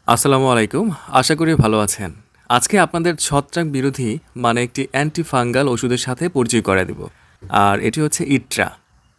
আসসালামু আলাইকুম। আশা করি ভালো আছেন। আজকে আপনাদের ছত্রাক বিরোধী মানে একটি অ্যান্টিফাঙ্গাল ওষুধের সাথে পরিচয় করায় দিব। আর এটি হচ্ছে ইট্রা।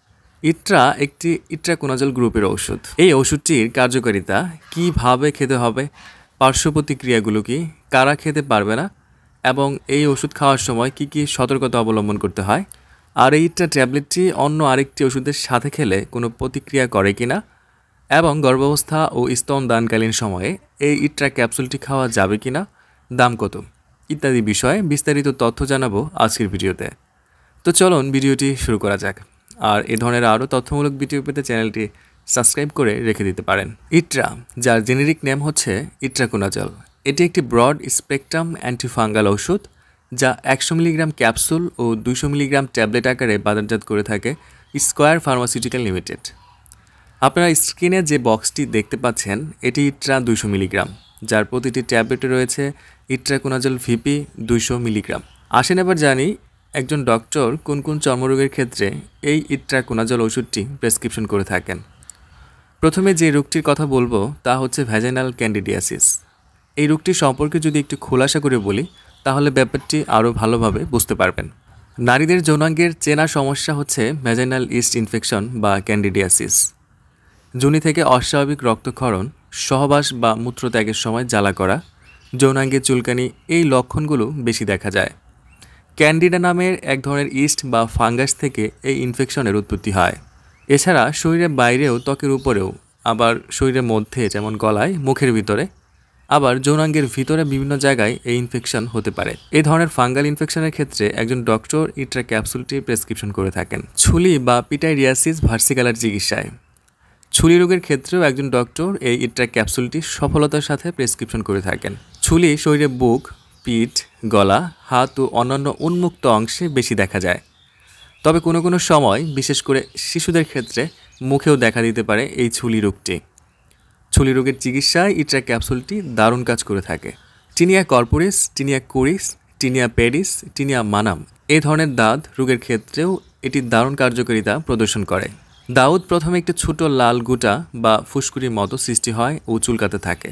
ইট্রা একটি ইট্রাকোনাজল গ্রুপের ওষুধ। এই ওষুধটির কার্যকারিতা, কিভাবে খেতে হবে, পার্শ্ব প্রতিক্রিয়াগুলো কি, কারা খেতে পারবে না এবং এই ওষুধ খাওয়ার সময় কি কি সতর্কতা অবলম্বন করতে হয়, আর এই ইট্রা ট্যাবলেটটি অন্য আরেকটি ওষুধের সাথে খেলে কোনো প্রতিক্রিয়া করে কিনা এবং গর্ভাবস্থা ও স্তনদানকালীন সময়ে এই ইট্রা ক্যাপসুলটি খাওয়া যাবে কিনা, দাম কত ইত্যাদি বিষয়ে বিস্তারিত তথ্য জানাবো আজকের ভিডিওতে। তো চলুন ভিডিওটি শুরু করা যাক। আর এ ধরনের আরও তথ্যমূলক ভিডিও পেতে চ্যানেলটি সাবস্ক্রাইব করে রেখে দিতে পারেন। ইট্রা, যার জেনেরিক নেম হচ্ছে ইট্রাকোনাজল, এটি একটি ব্রড স্পেকট্রাম অ্যান্টিফাঙ্গাল ওষুধ যা 100 মিলিগ্রাম ক্যাপসুল ও 200 মিলিগ্রাম ট্যাবলেট আকারে বাজারজাত করে থাকে স্কয়ার ফার্মাসিউটিক্যাল লিমিটেড। আপনারা স্ক্রিনে যে বক্সটি দেখতে পাচ্ছেন এটি ইট্রা 200 মিলিগ্রাম, যার প্রতিটি ট্যাবলেটে রয়েছে ইট্রাকোনাজল ভিপি 200 মিলিগ্রাম। আসেন এবার জানি একজন ডক্টর কোন কোন চর্মরোগের ক্ষেত্রে এই ইট্রাকোনাজল ওষুধটি প্রেসক্রিপশন করে থাকেন। প্রথমে যে রোগটির কথা বলবো তা হচ্ছে ভ্যাজাইনাল ক্যান্ডিডিয়াসিস। এই রোগটি সম্পর্কে যদি একটু খোলাসা করে বলি তাহলে ব্যাপারটি আরও ভালোভাবে বুঝতে পারবেন। নারীদের যৌনাঙ্গের চেনা সমস্যা হচ্ছে ভ্যাজাইনাল ইস্ট ইনফেকশন বা ক্যান্ডিডিয়াসিস। যোনি থেকে অস্বাভাবিক রক্তক্ষরণ, সহবাস বা মূত্রত্যাগের সময় জ্বালা করা, যৌনাঙ্গে চুলকানি, এই লক্ষণগুলো বেশি দেখা যায়। ক্যান্ডিডা নামের এক ধরনের ইস্ট বা ফাঙ্গাস থেকে এই ইনফেকশনের উৎপত্তি হয়। এছাড়া শরীরের বাইরেও, ত্বকের উপরেও, আবার শরীরের মধ্যে যেমন গলায়, মুখের ভিতরে, আবার যৌনাঙ্গের ভিতরে বিভিন্ন জায়গায় এই ইনফেকশন হতে পারে। এই ধরনের ফাঙ্গাল ইনফেকশনের ক্ষেত্রে একজন ডক্টর ইট্রা ক্যাপসুলটি প্রেসক্রিপশন করে থাকেন। ছুলি বা পিটাইরিয়াসিস ভার্সিকালার চিকিৎসায় ছুলি রোগের ক্ষেত্রেও একজন ডক্টর এই ইট্রা ক্যাপসুলটি সফলতার সাথে প্রেসক্রিপশন করে থাকেন। ছুলি শরীরে বুক, পিঠ, গলা, হাত ও অন্যান্য উন্মুক্ত অংশে বেশি দেখা যায়। তবে কোনো কোনো সময়, বিশেষ করে শিশুদের ক্ষেত্রে, মুখেও দেখা দিতে পারে এই ছুলি রোগটি। ছুলি রোগের চিকিৎসায় ইট্রা ক্যাপসুলটি দারুণ কাজ করে থাকে। Tinea corporis, tinea cruris, tinea pedis, tinea manuum এই ধরনের দাঁত রোগের ক্ষেত্রেও এটি দারুণ কার্যকারিতা প্রদর্শন করে। দাউদ প্রথমে একটি ছোট লাল গুটা বা ফুসকুড়ির মতো সৃষ্টি হয় ও চুলকাতে থাকে।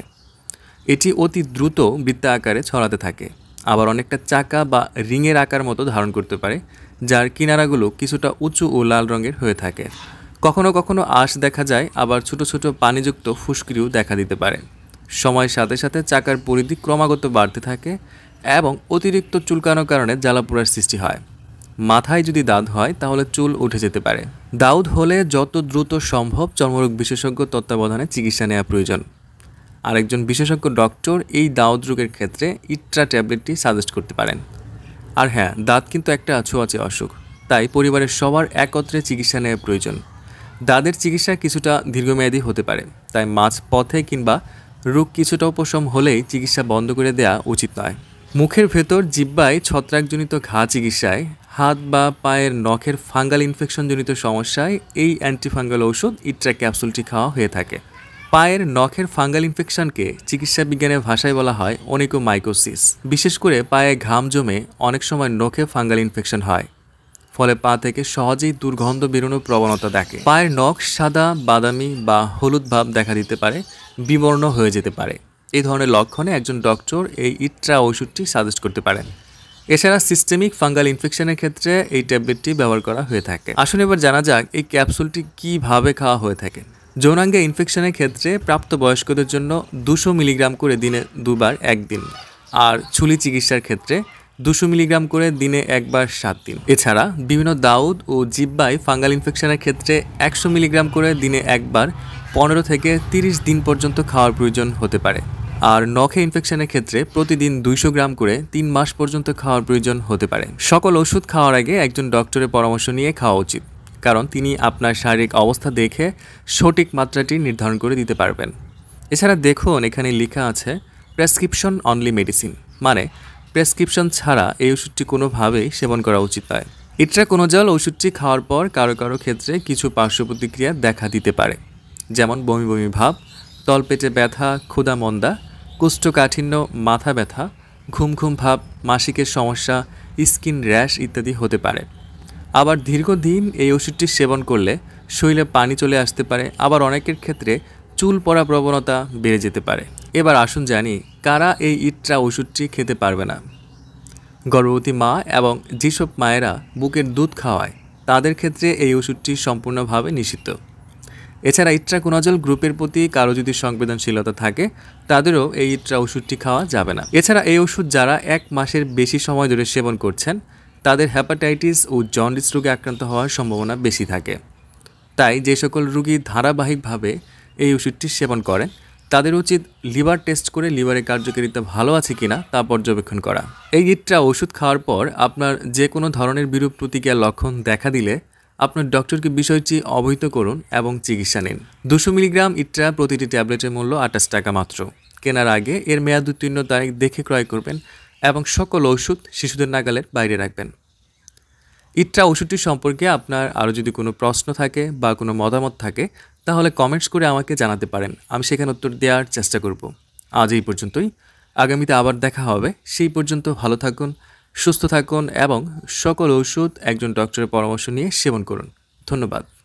এটি অতি দ্রুত বৃত্তা আকারে ছড়াতে থাকে, আবার অনেকটা চাকা বা রিংয়ের আকার মতো ধারণ করতে পারে, যার কিনারাগুলো কিছুটা উঁচু ও লাল রঙের হয়ে থাকে। কখনো কখনো আঁশ দেখা যায়, আবার ছোট ছোট পানিযুক্ত ফুসকুড়িও দেখা দিতে পারে। সময়ের সাথে সাথে চাকার পরিধি ক্রমাগত বাড়তে থাকে এবং অতিরিক্ত চুলকানোর কারণে জ্বালাপোড়ার সৃষ্টি হয়। মাথায় যদি দাঁত হয় তাহলে চুল উঠে যেতে পারে। দাউদ হলে যত দ্রুত সম্ভব চর্মরোগ বিশেষজ্ঞ তত্ত্বাবধানে চিকিৎসা নেওয়া প্রয়োজন। আরেকজন বিশেষজ্ঞ ডক্টর এই দাউদ রোগের ক্ষেত্রে ইট্রা ট্যাবলেটটি সাজেস্ট করতে পারেন। আর হ্যাঁ, দাঁত কিন্তু একটা ছোঁয়াচে অসুখ, তাই পরিবারের সবার একত্রে চিকিৎসা নেওয়া প্রয়োজন। দাঁতের চিকিৎসা কিছুটা দীর্ঘমেয়াদী হতে পারে, তাই মাঝ পথে কিংবা রোগ কিছুটা উপশম হলেই চিকিৎসা বন্ধ করে দেওয়া উচিত নয়। মুখের ভেতর জিহ্বায় ছত্রাকজনিত ঘা চিকিৎসায়, হাত বা পায়ের নখের ফাঙ্গাল ইনফেকশনজনিত সমস্যায় এই অ্যান্টিফাঙ্গাল ওষুধ ইট্রা ক্যাপসুলটি খাওয়া হয়ে থাকে। পায়ের নখের ফাঙ্গাল ইনফেকশনকে চিকিৎসা বিজ্ঞানের ভাষায় বলা হয় অনিকোমাইকোসিস। বিশেষ করে পায়ে ঘাম জমে অনেক সময় নখে ফাঙ্গাল ইনফেকশন হয়, ফলে পা থেকে সহজেই দুর্গন্ধ বেরোনোর প্রবণতা দেখে। পায়ের নখ সাদা, বাদামি বা হলুদ ভাব দেখা দিতে পারে, বিবর্ণ হয়ে যেতে পারে। এই ধরনের লক্ষণে একজন ডক্টর এই ইট্রা ওষুধটি সাজেস্ট করতে পারেন। এছাড়া সিস্টেমিক ফাঙ্গাল ইনফেকশনের ক্ষেত্রে এই ট্যাবলেটটি ব্যবহার করা হয়ে থাকে। আসুন এবার জানা যাক এই ক্যাপসুলটি কিভাবে খাওয়া হয়ে থাকে। যৌনাঙ্গে ইনফেকশনের ক্ষেত্রে প্রাপ্তবয়স্কদের জন্য 200 মিলিগ্রাম করে দিনে 2 বার 1 দিন, আর ছুলি চিকিৎসার ক্ষেত্রে 200 মিলিগ্রাম করে দিনে 1 বার 7 দিন। এছাড়া বিভিন্ন দাউদ ও জিহ্বায় ফাঙ্গাল ইনফেকশনের ক্ষেত্রে 100 মিলিগ্রাম করে দিনে 1 বার 15 থেকে 30 দিন পর্যন্ত খাওয়ার প্রয়োজন হতে পারে। আর নখে ইনফেকশনের ক্ষেত্রে প্রতিদিন 200 গ্রাম করে 3 মাস পর্যন্ত খাওয়ার প্রয়োজন হতে পারে। সকল ওষুধ খাওয়ার আগে একজন ডক্টরের পরামর্শ নিয়ে খাওয়া উচিত, কারণ তিনি আপনার শারীরিক অবস্থা দেখে সঠিক মাত্রাটি নির্ধারণ করে দিতে পারবেন। এছাড়া দেখুন, এখানে লেখা আছে প্রেসক্রিপশন অনলি মেডিসিন, মানে প্রেসক্রিপশন ছাড়া এই ওষুধটি কোনোভাবেই সেবন করা উচিত নয়। ইট্রাকোনাজল ওষুধটি খাওয়ার পর কারো কারো ক্ষেত্রে কিছু পার্শ্ব প্রতিক্রিয়া দেখা দিতে পারে, যেমন বমি বমি ভাব, তলপেটে ব্যথা, ক্ষুধা মন্দা, কোষ্ঠকাঠিন্য, মাথা ব্যথা, ঘুম ঘুম ভাব, মাসিকের সমস্যা, স্কিন র্যাশ ইত্যাদি হতে পারে। আবার দীর্ঘদিন এই ওষুধটি সেবন করলে শরীরে পানি চলে আসতে পারে। আবার অনেকের ক্ষেত্রে চুল পড়া প্রবণতা বেড়ে যেতে পারে। এবার আসুন জানি কারা এই ইট্রা ওষুধটি খেতে পারবে না। গর্ভবতী মা এবং যেসব মায়েরা বুকের দুধ খাওয়ায় তাদের ক্ষেত্রে এই ওষুধটি সম্পূর্ণভাবে নিষিদ্ধ। এছাড়া ইট্রাকোনাজল গ্রুপের প্রতি কারো যদি সংবেদনশীলতা থাকে তাদেরও এই ইট্রা ওষুধটি খাওয়া যাবে না। এছাড়া এই ওষুধ যারা 1 মাসের বেশি সময় ধরে সেবন করছেন তাদের হ্যাপাটাইটিস ও জন্ডিস রোগে আক্রান্ত হওয়ার সম্ভাবনা বেশি থাকে। তাই যে সকল রোগী ধারাবাহিকভাবে এই ওষুধটি সেবন করেন তাদের উচিত লিভার টেস্ট করে লিভারের কার্যকারিতা ভালো আছে কিনা তা পর্যবেক্ষণ করা। এই ইট্রা ওষুধ খাওয়ার পর আপনার যে কোনো ধরনের বিরূপ প্রতিক্রিয়ার লক্ষণ দেখা দিলে আপনার ডক্টরকে বিষয়টি অবহিত করুন এবং চিকিৎসা নিন। 200 মিলিগ্রাম ইট্রা প্রতিটি ট্যাবলেটের মূল্য 28 টাকা মাত্র। কেনার আগে এর মেয়াদ উত্তীর্ণ তারিখ দেখে ক্রয় করবেন এবং সকল ওষুধ শিশুদের নাগালের বাইরে রাখবেন। ইট্রা ওষুধটি সম্পর্কে আপনার আরও যদি কোনো প্রশ্ন থাকে বা কোনো মতামত থাকে তাহলে কমেন্টস করে আমাকে জানাতে পারেন, আমি সেখানে উত্তর দেওয়ার চেষ্টা করব। আজ এই পর্যন্তই, আগামীতে আবার দেখা হবে। সেই পর্যন্ত ভালো থাকুন, সুস্থ থাকুন এবং সকল ওষুধ একজন ডক্টরের পরামর্শ নিয়ে সেবন করুন। ধন্যবাদ।